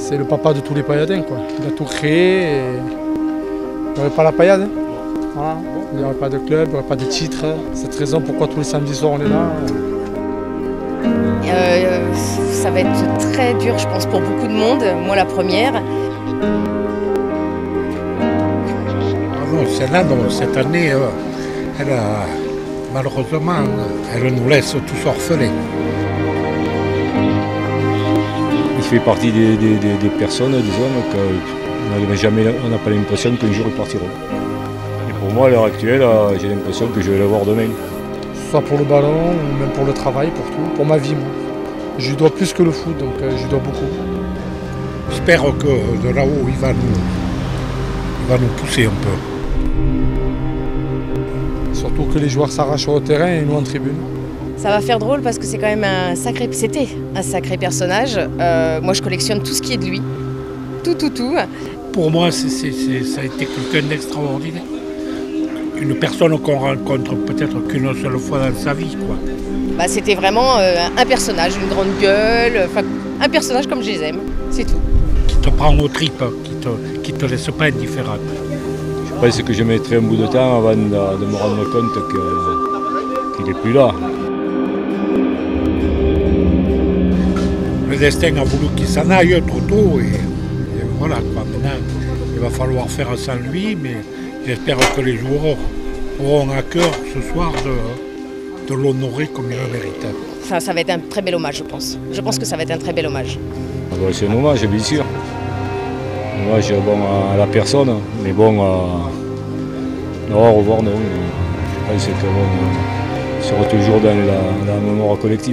C'est le papa de tous les pailladins, quoi. Il a tout créé et il n'y aurait pas la paillade. Hein. Voilà. Il n'y aurait pas de club, il n'y aurait pas de titre. Cette raison pourquoi tous les samedis soirs on est là. Ça va être très dur, je pense, pour beaucoup de monde. Moi, la première. Non, celle-là, cette année, elle a, malheureusement, elle nous laisse tous orphelins. Il fait partie des personnes, des hommes, on n'a pas l'impression qu'un jour ils partiront. Et pour moi, à l'heure actuelle, j'ai l'impression que je vais le voir demain. Soit pour le ballon, ou même pour le travail, pour tout, pour ma vie, moi. Je lui dois plus que le foot, donc je lui dois beaucoup. J'espère que de là-haut, il va nous pousser un peu. Surtout que les joueurs s'arrachent au terrain et nous en tribune. Ça va faire drôle parce que c'est quand même c'était un sacré personnage. Moi, je collectionne tout ce qui est de lui. Tout. Pour moi, ça a été quelqu'un d'extraordinaire. Une personne qu'on rencontre peut-être qu'une seule fois dans sa vie, quoi. Bah, c'était vraiment un personnage, une grande gueule, un personnage comme je les aime, c'est tout. Qui te prend aux tripes, qui te laisse pas indifférente. Je pense que je mettrai un bout de temps avant de me rendre compte qu'il n'est plus là. Le destin a voulu qu'il s'en aille trop tôt et voilà, quoi. Maintenant, il va falloir faire sans lui, mais j'espère que les joueurs auront à cœur ce soir de l'honorer comme il le mérite. Enfin, ça va être un très bel hommage, je pense. Je pense que ça va être un très bel hommage. C'est un hommage, bien sûr. Un hommage à la personne, mais bon, au revoir, non. Je pense qu'on sera toujours dans la mémoire collective.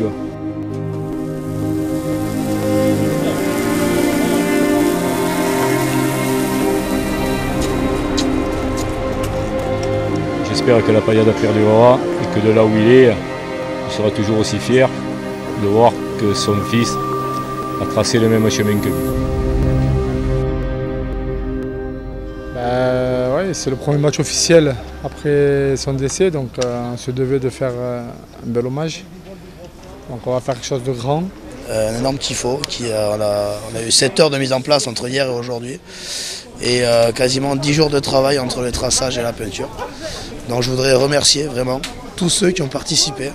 J'espère que la paillade perdurera et que de là où il est, il sera toujours aussi fier de voir que son fils a tracé le même chemin que lui. Ouais, c'est le premier match officiel après son décès, donc on se devait de faire un bel hommage. Donc on va faire quelque chose de grand. Un énorme tifo, on a eu 7 heures de mise en place entre hier et aujourd'hui. Et quasiment 10 jours de travail entre le traçage et la peinture. Donc je voudrais remercier vraiment tous ceux qui ont participé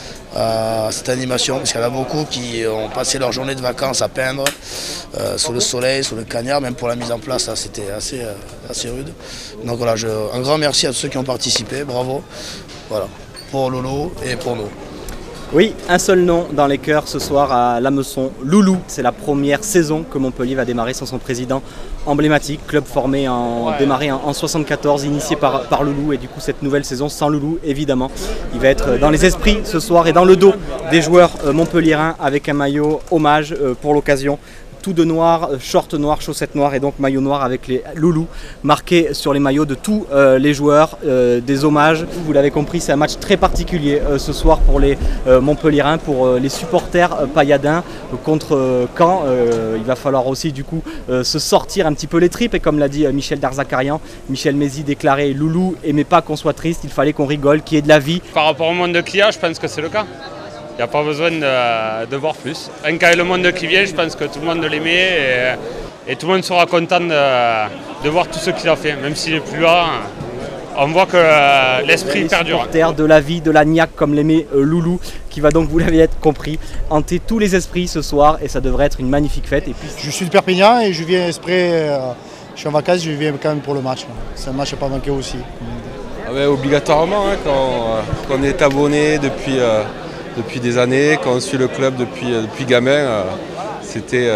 à cette animation, parce qu'il y en a beaucoup qui ont passé leur journée de vacances à peindre, sous le soleil, sous le cagnard, même pour la mise en place, c'était assez rude. Donc voilà, un grand merci à tous ceux qui ont participé, bravo, voilà, pour Loulou et pour nous. Oui, un seul nom dans les cœurs ce soir à Lamesson, Loulou. C'est la première saison que Montpellier va démarrer sans son président emblématique. Club formé démarré en 74, initié par Loulou. Et du coup, cette nouvelle saison sans Loulou, évidemment, il va être dans les esprits ce soir et dans le dos des joueurs montpelliérains avec un maillot hommage pour l'occasion. Tout de noir, short noir, chaussettes noires et donc maillot noir avec les loulous marqués sur les maillots de tous les joueurs, des hommages. Vous l'avez compris, c'est un match très particulier ce soir pour les Montpelliérains, pour les supporters pailladins contre Caen. Il va falloir aussi du coup se sortir un petit peu les tripes et comme l'a dit Michel Darzacarian, Michel Mézy déclarait Loulou aimait pas qu'on soit triste, il fallait qu'on rigole, qu'il y ait de la vie. Par rapport au monde de clients, je pense que c'est le cas. Il n'y a pas besoin de voir plus. Quand le monde qui vient, je pense que tout le monde l'aimait et tout le monde sera content de voir tout ce qu'il a fait. Même s'il n'est plus là, on voit que l'esprit perdure. De la vie, de la niaque comme l'aimait Loulou, qui va donc, vous l'avez compris, hanter tous les esprits ce soir et ça devrait être une magnifique fête. Et puis... Je suis de Perpignan et je viens exprès, je suis en vacances, je viens quand même pour le match. C'est un match à ne pas manquer aussi. Ah ouais, obligatoirement, hein, quand on est abonné depuis des années, quand on suit le club depuis gamin, c'était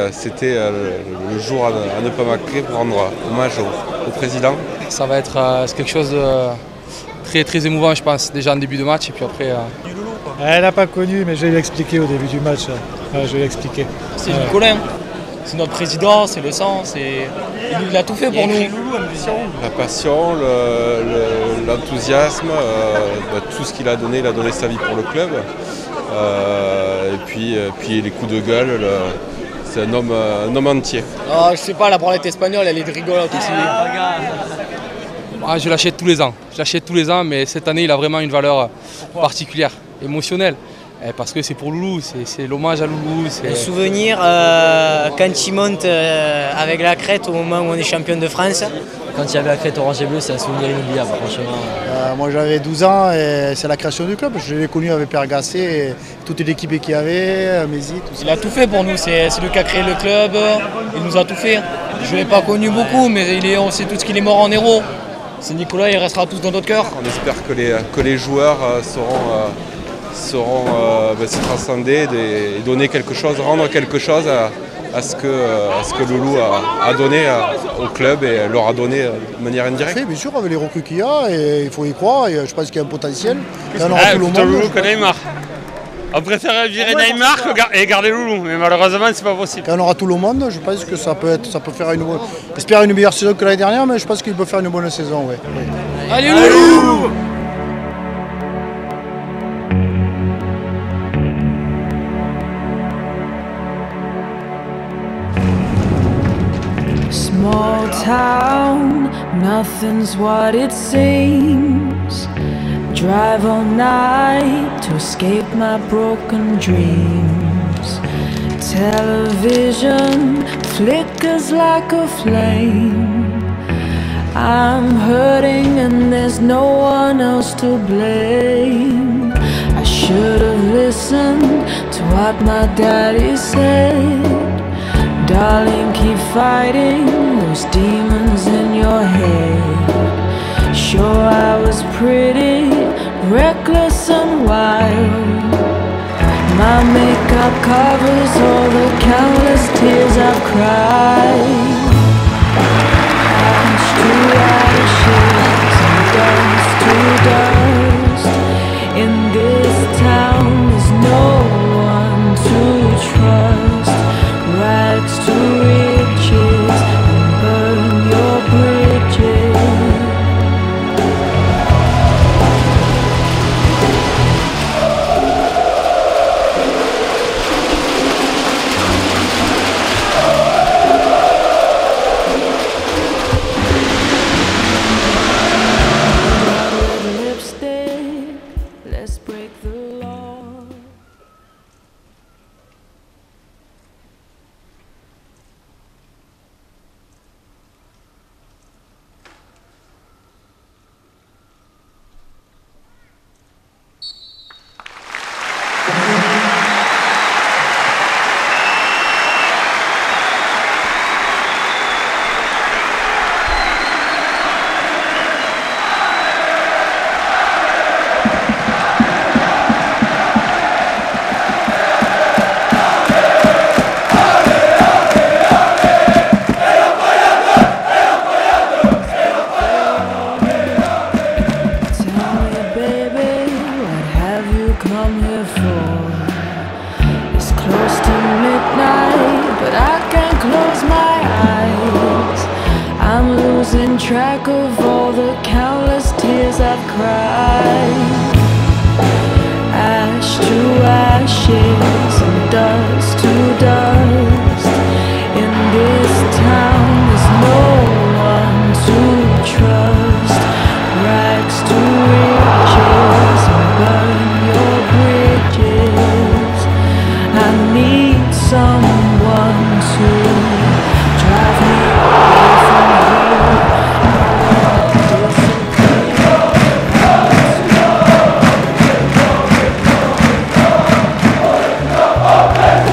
le jour à ne pas manquer pour rendre hommage au président. Ça va être quelque chose de très, très émouvant, je pense, déjà en début de match et puis après... Elle n'a pas connu, mais je vais lui expliquer au début du match. Je vais lui expliquer. C'est du Colin, c'est notre président, c'est le sang, il a tout fait pour nous. La passion, l'enthousiasme, tout ce qu'il a donné sa vie pour le club. Et puis les coups de gueule, c'est un homme entier. Oh, je sais pas, la branlette espagnole, elle est rigolote aussi. Je l'achète tous les ans. Mais cette année, il a vraiment une valeur particulière, émotionnelle. Parce que c'est pour Loulou, c'est l'hommage à Loulou. Un souvenir quand il monte avec la crête au moment où on est champion de France. Quand il y avait la crête orange et bleue, c'est un souvenir inoubliable, franchement. Moi j'avais 12 ans et c'est la création du club. Je l'ai connu avec Père Gasset et toute l'équipe qu'il y avait, Mézi, tout ça. Il a tout fait pour nous, c'est lui qui a créé le club, il nous a tout fait. Je ne l'ai pas connu beaucoup, mais on sait tous qu'il est mort en héros. C'est Nicolas, il restera tous dans notre cœur. On espère que les joueurs sauront se transcender et donner quelque chose, rendre quelque chose à ce que Loulou a donné au club et leur a donné de manière indirecte. Bien sûr, avec les recrues qu'il y a, et il faut y croire, et je pense qu'il y a un potentiel. Plutôt Loulou que Neymar. On préfère virer Neymar et garder Loulou, mais malheureusement c'est pas possible. Quand on aura tout le monde, je pense que ça peut faire j'espère une meilleure saison que l'année dernière, mais je pense qu'il peut faire une bonne saison. Ouais. Allez Loulou! Small town, nothing's what it seems. Drive all night to escape my broken dreams. Television flickers like a flame. I'm hurting and there's no one else to blame. I should have listened to what my daddy said. Darling, keep fighting those demons in your head. Sure, I was pretty reckless and wild. My makeup covers all the countless tears I've cried. Ash to ashes and dust to dust. In this town there's no one to trust. Rags to riches and burn your bridges. Lipstick, let's break the law. Come here for. It's close to midnight, but I can't close my eyes. I'm losing track of all the countless tears I've cried. Ash to ashes and dust to dust. In this town there's no one to trust. Rags to riches and burn your bridges. I need someone to drive me away from you. Hey!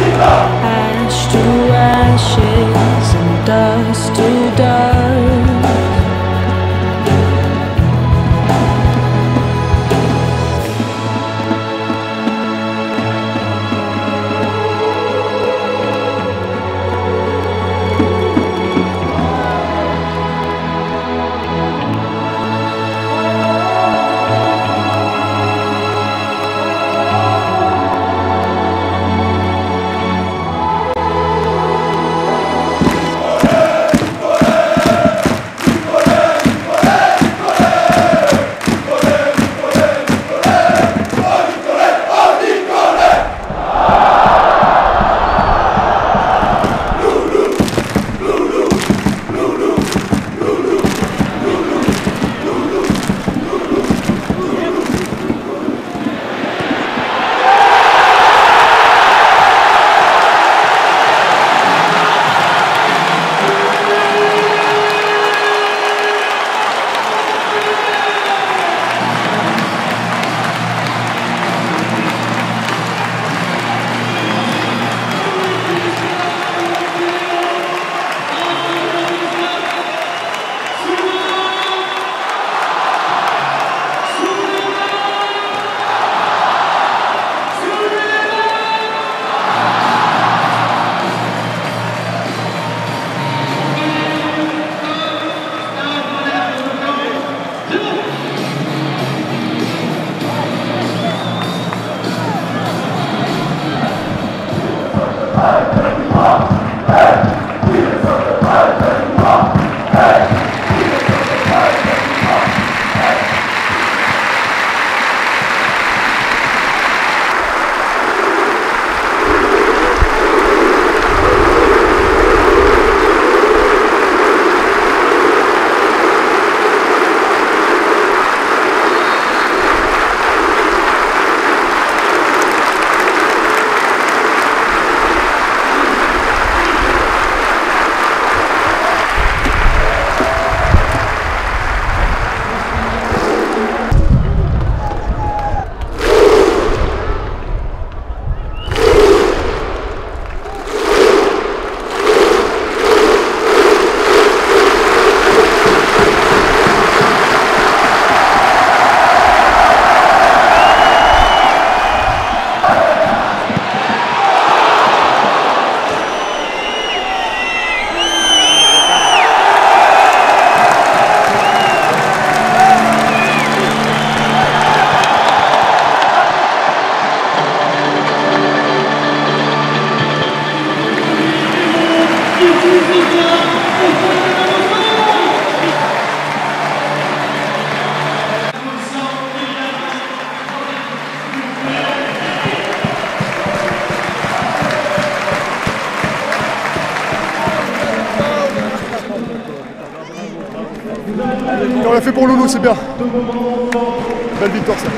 On l'a fait pour Loulou, c'est bien. Belle victoire ça.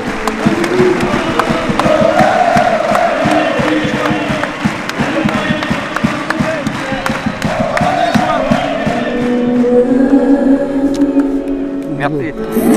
Merci.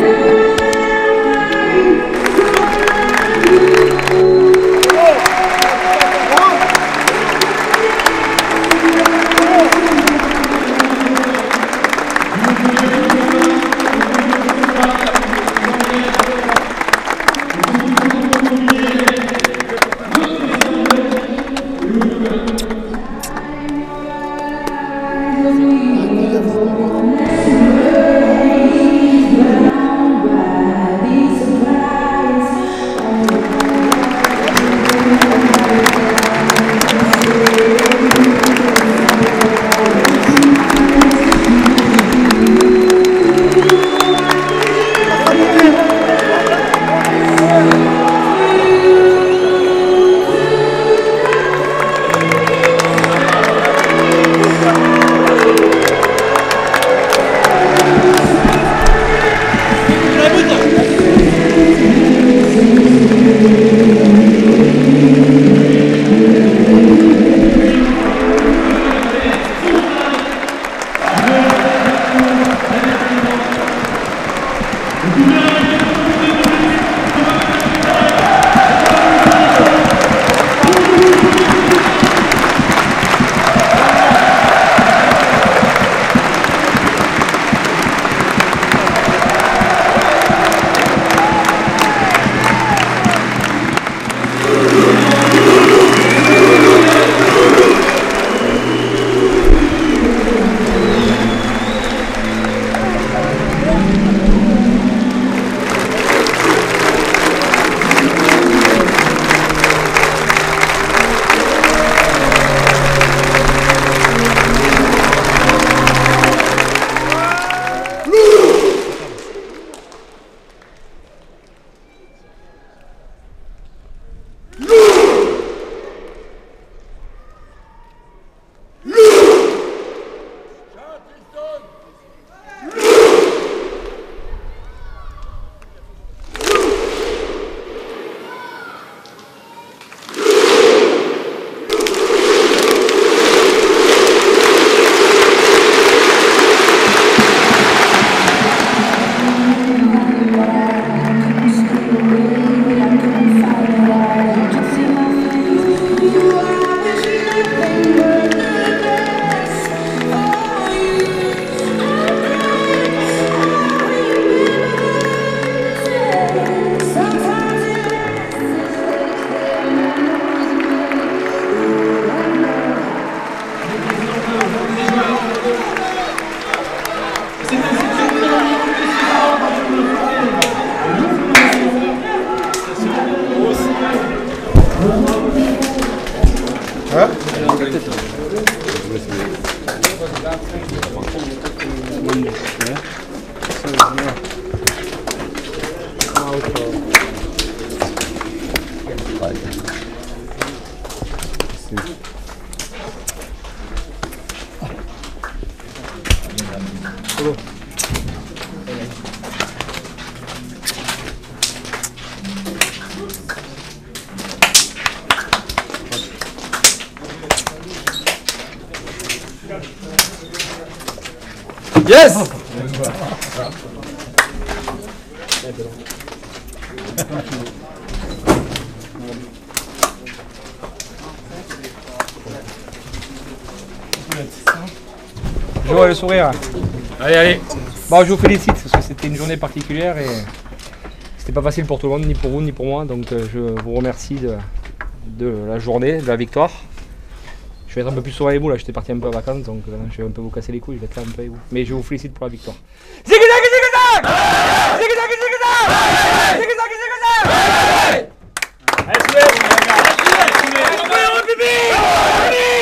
Yes! Je vois le sourire. Allez, allez. Bon, je vous félicite parce que c'était une journée particulière et c'était pas facile pour tout le monde, ni pour vous, ni pour moi. Donc je vous remercie de la journée, de la victoire. Je vais être un peu plus sourd avec vous là, j'étais parti un peu en vacances donc je vais un peu vous casser les couilles, je vais être là un peu avec vous. Mais je vous félicite pour la victoire. Zigzag, zigzag! Zigzag, zigzag! Zigzag, zigzag! Allez,